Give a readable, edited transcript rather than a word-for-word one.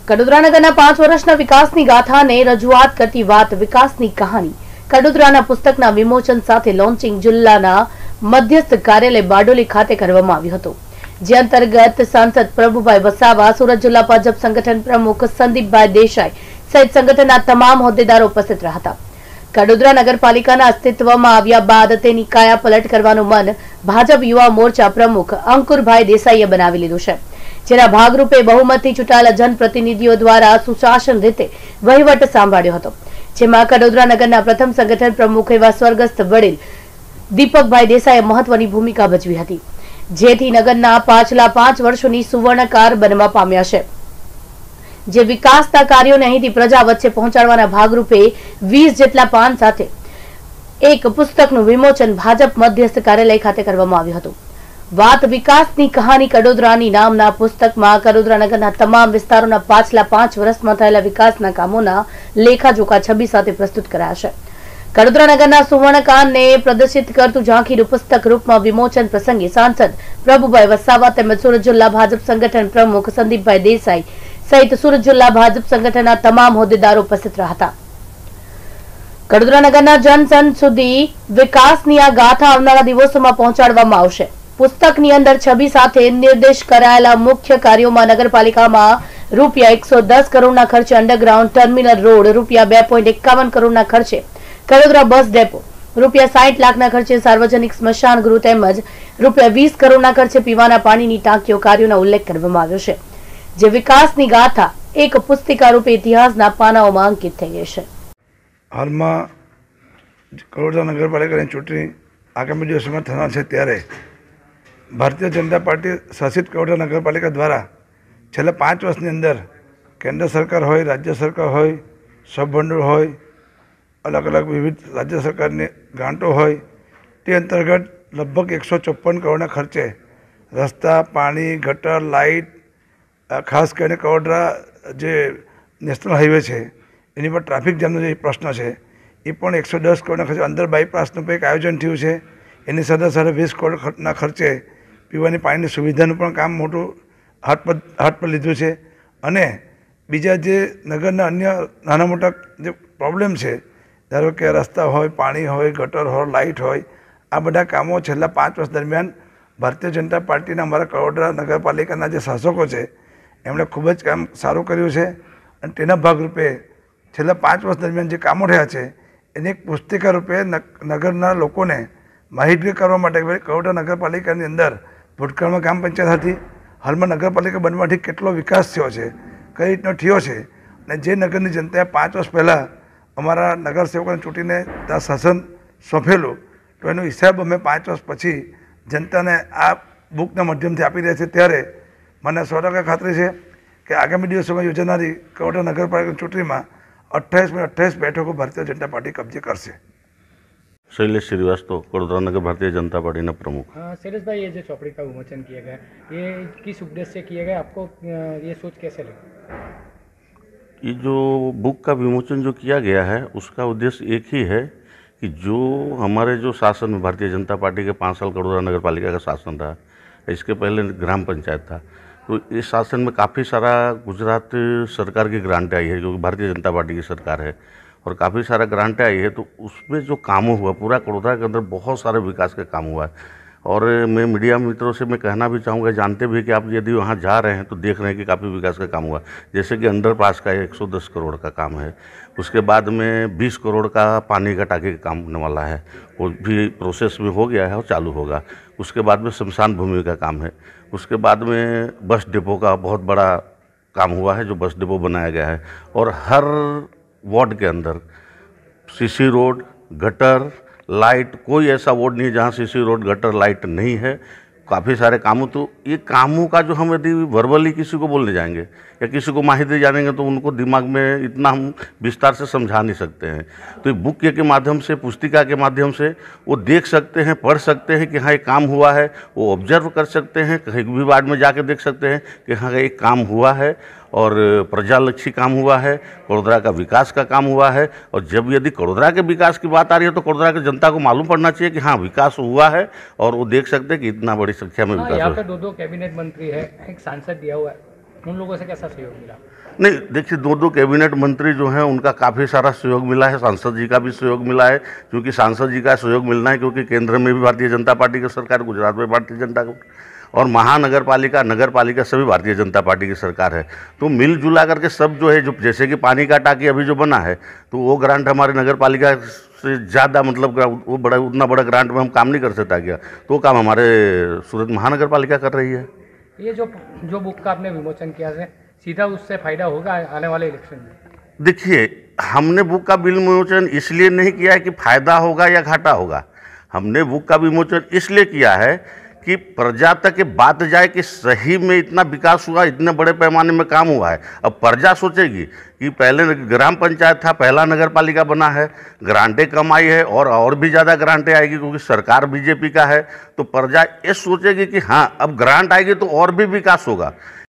કડોદરા નગરના 5 વર્ષના વિકાસની ગાથાને રજૂઆત કરતી વાત વિકાસની કહાની કડોદરાના પુસ્તકના વિમોચન સાથે લોન્ચિંગ જિલ્લાના મધ્યસ્થ કાર્યાલય બારડોલી ખાતે કરવામાં આવ્યું હતું, જે અંતર્ગત સાંસદ પ્રભુભાઈ વસાવા, સુરત જિલ્લા ભાજપ સંગઠન પ્રમુખ સંદીપભાઈ દેસાઈ સહિત સંગઠનના તમામ હોદ્દેદારો ઉપસ્થિત રહ્યા હતા। કડોદરા નગરપાલિકાના અસ્તિત્વમાં આવ્યા બાદ તેની કાયાપલટ કરવાનું મન ભાજપ યુવા મોરચા પ્રમુખ અંકુરભાઈ દેસાઈએ બનાવી લીધું છે, જેના ભાગરૂપે બહુમતથી ચૂંટાયેલા જનપ્રતિનિધિઓ દ્વારા સુશાસન રીતે વહીવટ સાંભળ્યો હતો, જેમાં કડોદરા નગરના પ્રથમ સંગઠન પ્રમુખ એવા સ્વર્ગસ્થ વડીલ દીપકભાઈ દેસાઈએ મહત્વની ભૂમિકા ભજવી હતી, જેથી નગરના પાછલા 5 વર્ષોની સુવર્ણકાર બનવા પામ્યા છે। જે વિકાસના કાર્યોને અહીંથી પ્રજા વચ્ચે પહોંચાડવાના ભાગરૂપે 20 જેટલા પાન સાથે એક પુસ્તકનું વિમોચન ભાજપ મધ્યસ્થ કાર્યાલય ખાતે કરવામાં આવ્યું હતું। વાત વિકાસની કહાની કડોદરાની નામના પુસ્તકમાં કડોદરા નગરના તમામ વિસ્તારોના પાછલા 5 વર્ષમાં થયેલા વિકાસના કામોના લેખાજોખા છબી સાથે પ્રસ્તુત કરાયા છે। કડોદરા નગરના સુવર્ણકારને પ્રદર્શિત કરતું ઝાંખીનું પુસ્તક રૂપમાં વિમોચન પ્રસંગે સાંસદ પ્રભુભાઈ વસાવા તેમજ સુરત જિલ્લા ભાજપ સંગઠન પ્રમુખ સંદીપભાઈ દેસાઈ સહિત સુરત જિલ્લા ભાજપ સંગઠનના તમામ હોદ્દેદારો ઉપસ્થિત રહ્યા હતા। કડોદરા નગરના જનસન સુધી વિકાસની આ ગાથા આવનારા દિવસોમાં પહોંચાડવામાં આવશે। પુસ્તકની અંદર છબી સાથે નિર્દેશ કરાયેલા મુખ્ય કાર્યોમાં નગરપાલિકામાં રૂપિયા 110 કરોડના ખર્ચે અંડરગ્રાઉન્ડ ટર્મિનલ રોડ, રૂપિયા 2.51 કરોડના ખર્ચે કડોદરા બસ ડેપો, રૂપિયા 60 લાખના ખર્ચે સાર્વજનિક સ્મશાન ગૃહ તેમજ રૂપિયા 20 કરોડના ખર્ચે પીવાના પાણીની ટાંકીઓ કાર્યોનો ઉલ્લેખ કરવામાં આવ્યો છે, જે વિકાસની ગાથા એક પુસ્તિકા રૂપે ઇતિહાસના પાનાઓમાં અંકિત થઈ ગઈ છે। હાલમાં કડોદરા નગરપાલિકાની ચૂંટણી આગામી દિવસોમાં થનાર છે, ત્યારે ભારતીય જનતા પાર્ટી શાસિત કડોદરા નગરપાલિકા દ્વારા છેલ્લા 5 વર્ષની અંદર કેન્દ્ર સરકાર હોય, રાજ્ય સરકાર હોય, સબભંડોળ હોય, અલગ અલગ વિવિધ રાજ્ય સરકારની ગ્રાન્ટો હોય, તે અંતર્ગત લગભગ 154 કરોડના ખર્ચે રસ્તા, પાણી, ગટર, લાઇટ, ખાસ કરીને કડોદરા જે નેશનલ હાઈવે છે એની પર ટ્રાફિક જામનો જે પ્રશ્ન છે એ પણ 110 કરોડના ખર્ચે અંદર બાયપાસનું પણ એક આયોજન થયું છે। એની સાથે સાથે 20 કરોડના ખર્ચે પીવાની પાણીની સુવિધાનું પણ કામ મોટું હાથ પર લીધું છે। અને બીજા જે નગરના અન્ય નાના મોટા જે પ્રોબ્લેમ છે, ધારો કે રસ્તા હોય, પાણી હોય, ગટર હોય, લાઇટ હોય, આ બધા કામો છેલ્લા 5 વર્ષ દરમિયાન ભારતીય જનતા પાર્ટીના અમારા કડોદરા નગરપાલિકાના જે શાસકો છે એમણે ખૂબ જ કામ સારું કર્યું છે। અને તેના ભાગરૂપે છેલ્લા 5 વર્ષ દરમિયાન જે કામો થયા છે એને એક પુસ્તિકા રૂપે નગરના લોકોને માહિતગાર કરવા માટે કડોદરા નગરપાલિકાની અંદર ભૂતકાળમાં ગ્રામ પંચાયત હતી, હાલમાં નગરપાલિકા બનવાથી કેટલો વિકાસ થયો છે, કઈ રીતનો થયો છે, અને જે નગરની જનતાએ 5 વર્ષ પહેલાં અમારા નગરસેવકોને ચૂંટીને ત્યાં શાસન સોંપેલું, તો એનો હિસાબ અમે 5 વર્ષ પછી જનતાને આ બુકના માધ્યમથી આપી રહ્યા છે। ત્યારે મને 100% ખાતરી છે કે આગામી દિવસોમાં યોજાનારી કડોદરા નગરપાલિકા ચૂંટણીમાં 28 બેઠકો ભારતીય જનતા પાર્ટી કબજે કરશે। शैलेश श्रीवास्तव, कड़ोदरा नगर भारतीय जनता पार्टी ने प्रमुख। शैलेश भाई, ये जो चौपड़ी का विमोचन किया गया, ये किस उद्देश्य से किया गया, आपको ये सोच कैसे लगी? ये जो बुक का विमोचन जो किया गया है उसका उद्देश्य एक ही है कि जो हमारे जो शासन में भारतीय जनता पार्टी के 5 साल कड़ोदरा नगर पालिका का शासन रहा, इसके पहले ग्राम पंचायत था, तो इस शासन में काफ़ी सारा गुजरात सरकार की ग्रांटें आई है, जो भारतीय जनता पार्टी की सरकार है, और काफ़ी सारा ग्रांटें आई है। तो उसमें जो काम हुआ पूरा कड़ोदरा के अंदर बहुत सारे विकास का काम हुआ है। और मैं मीडिया मित्रों से मैं कहना भी चाहूँगा, जानते भी कि आप यदि वहाँ जा रहे हैं तो देख रहे हैं कि काफ़ी विकास का काम हुआ। जैसे कि अंडरपास का 110 करोड़ का काम है, उसके बाद में 20 करोड़ का पानी का टाँकी का काम होने वाला है, वो भी प्रोसेस में हो गया है और चालू होगा। उसके बाद में शमशान भूमि का काम है। उसके बाद में बस डिपो का बहुत बड़ा काम हुआ है, जो बस डिपो बनाया गया है। और हर वार्ड के अंदर सीसी रोड, गटर, लाइट, कोई ऐसा वार्ड नहीं है जहाँ सीसी रोड, गटर, लाइट नहीं है। काफ़ी सारे कामों, तो ये कामों का जो हम यदि वर्बली किसी को बोलने जाएंगे या किसी को माहिती जानेंगे तो उनको दिमाग में इतना हम विस्तार से समझा नहीं सकते हैं। तो ये बुक के माध्यम से, पुस्तिका के माध्यम से वो देख सकते हैं, पढ़ सकते हैं कि हाँ ये काम हुआ है, वो ऑब्जर्व कर सकते हैं, कहीं भी वार्ड में जाके देख सकते हैं कि हाँ ये काम हुआ है और प्रजालक्षी काम हुआ है, कड़ोदरा का विकास का काम हुआ है। और जब यदि कड़ोदरा के विकास की बात आ रही है तो कड़ोदरा की जनता को मालूम पड़ना चाहिए कि हाँ विकास हुआ है, और वो देख सकते हैं कि इतना बड़ी संख्या में विकास यहाँ हुआ पे 2 कैबिनेट मंत्री है, एक सांसद दिया हुआ है, उन लोगों से कैसा सहयोग मिला? नहीं, देखिए, दो कैबिनेट मंत्री जो हैं उनका काफ़ी सारा सहयोग मिला है, सांसद जी का भी सहयोग मिला है, क्योंकि सांसद जी का सहयोग मिलना है क्योंकि केंद्र में भी भारतीय जनता पार्टी की सरकार, गुजरात में भारतीय जनता और महानगर पालिका, नगर पालिका सभी भारतीय जनता पार्टी की सरकार है। तो मिलजुला करके सब जो है, जो जैसे कि पानी का टाकी अभी जो बना है, तो वो ग्रांट हमारे नगर पालिका से ज़्यादा, मतलब वो बड़ा, उतना बड़ा ग्रांट में हम काम नहीं कर सकता क्या, तो वो काम हमारे सूरत महानगर पालिका कर रही है। ये जो बुक का आपने विमोचन किया है, सीधा उससे फायदा होगा आने वाले इलेक्शन में? देखिए, हमने बुक का विमोचन इसलिए नहीं किया है कि फायदा होगा या घाटा होगा। हमने बुक का विमोचन इसलिए किया है कि प्रजा तक ये बात जाए कि सही में इतना विकास हुआ, इतने बड़े पैमाने में काम हुआ है। अब प्रजा सोचेगी कि पहले ग्राम पंचायत था, पहला नगर पालिका बना है, ग्रांटें कम आई है और भी ज़्यादा ग्रांटें आएगी क्योंकि सरकार बीजेपी का है, तो प्रजा ये सोचेगी कि हाँ, अब ग्रांट आएगी तो और भी विकास होगा।